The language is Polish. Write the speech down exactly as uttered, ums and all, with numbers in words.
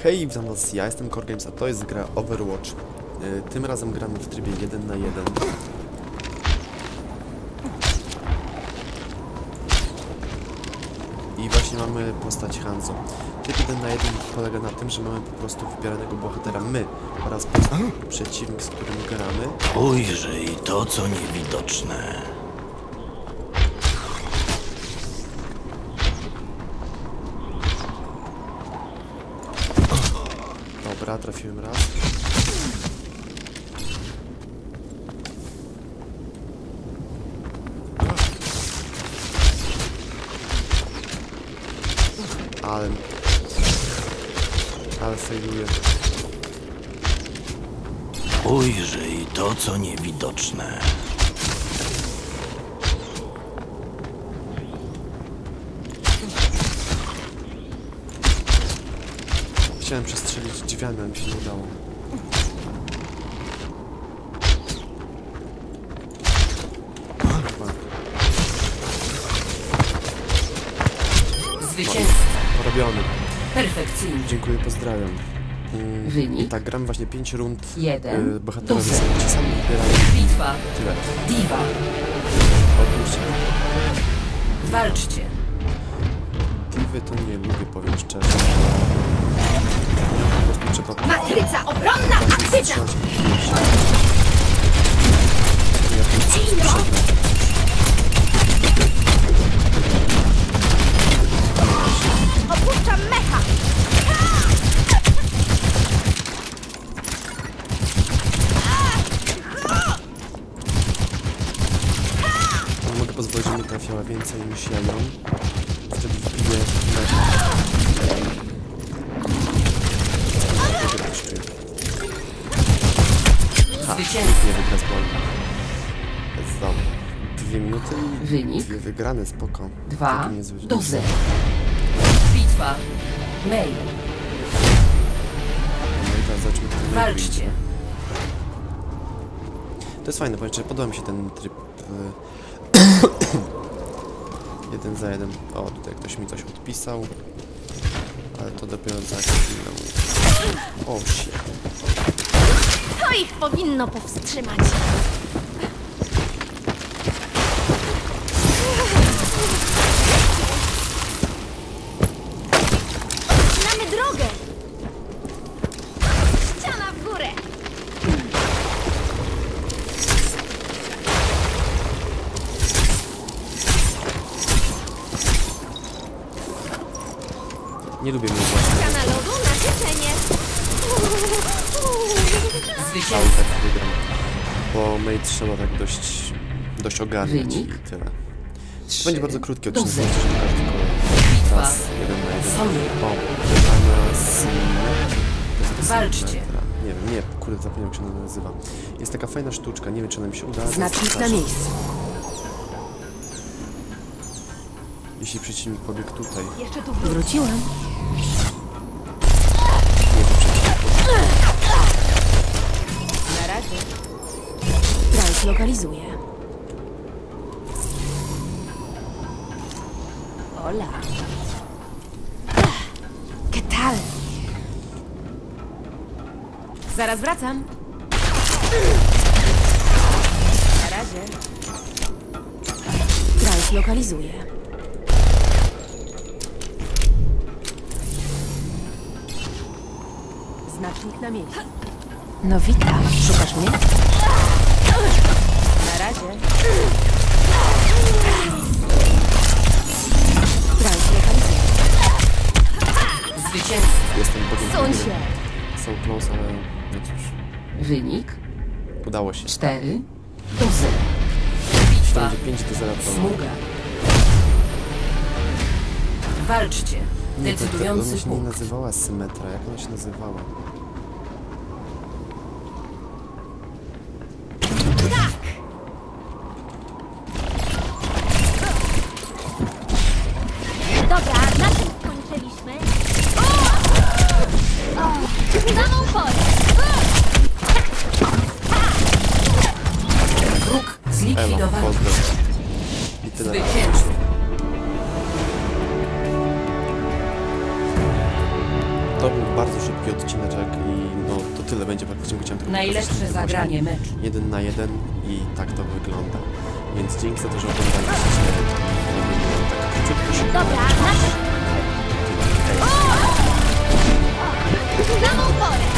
Hej, witam was, ja jestem Korgames, a to jest gra Overwatch. Yy, tym razem gramy w trybie jeden na jeden. I właśnie mamy postać Hanzo. Tryb jeden na jeden polega na tym, że mamy po prostu wybieranego bohatera my oraz przeciwnik, z którym gramy. Ujrzyj to, co niewidoczne. Dobra, trafiłem raz. Ale... Ale failuję. Ujrzyj to, co niewidoczne. Chciałem przestrzelić drzwiami, ale mi się nie udało. Zwycięstwo. Porobiony. Perfekcyjnie. Dziękuję, pozdrawiam. Mm, Wynik? Tak, gram właśnie pięć rund. Jeden. Y, bohaterowie Do są ci sami wybierają. Bitwa. Tyle. Diva. Odpuśćcie. Walczcie. Divy to nie lubię, powiem szczerze. Po prostu trzeba... Matryca obronna aktywna! Opuszczam mecha! Nie mogę pozwolić, żeby mi trafiała więcej niż ja ją. Wtedy wbiję mecha. Zwycięstwo. Nie wygra z boli. Zdam. Dwie minuty i Wynik? dwie wygrane, spoko. Dwa Taki niezły do wynik. zera. Bitwa. May. No i teraz zobaczmy, kto wyjdzie. Walczcie. To jest fajne, powiem, że podoba mi się ten tryb e, jeden za jeden. O, tutaj ktoś mi coś odpisał, ale to dopiero za chwilę. O, shit. To ich powinno powstrzymać. Odcinamy drogę! Ściana w górę! Nie lubię mnie właśnie. Ściana lodu na życzenie! Ale Zwycięstwo. tak wygram. Bo May trzeba tak dość, dość ogarniać Wynik? i tyle. Trzy Będzie bardzo krótki do odcinek, zera. myślę, że każdy tylko Bitwa. raz, jeden na jeden. Sonia. O, Anna Symmetra. To jest Walczcie. Symmetra. Nie wiem, nie, kurde, zapomniałem, jak się ona nazywa. Jest taka fajna sztuczka, nie wiem, czy ona mi się uda. ale Znacznik na powtarzam. miejscu. Jeśli przeciwnik pobiegł tutaj, Jeszcze tu wróć. Wróciłam. nie, to przeciwnik pobiegł. Na razie. Trans lokalizuje. Hola. ¿Qué tal? Zaraz wracam. Na razie. Trans lokalizuje. Znacznik na miejscu. No witam. Szukasz mnie? Na razie. Trans lokalizuje. Zwycięstwo. Jestem bogiem Suń gry. się! So close, ale no cóż, Wynik udało się. cztery do zera. To Bitwa. będzie pięć do zera. to- Smuga. Walczcie. Nie, to, to, ona Decydujący się nie punkt. nazywała Symmetra, jak ona się nazywała? Dobra, na czym skończyliśmy? Samą porę! Wróg Elo, zlikwidowany. pozdro. I tyle. Zwycięstwo. To był bardzo szybki odcineczek i no to tyle będzie w ciągu chciałem tylko Najlepsze pokazać, że zagranie właśnie meczu. jeden na jeden i tak to wygląda. Więc dzięki za to, że oglądaliście. Tak króciutko, szybko. Dobra, na czym? Tyle. Hej. W samą porę!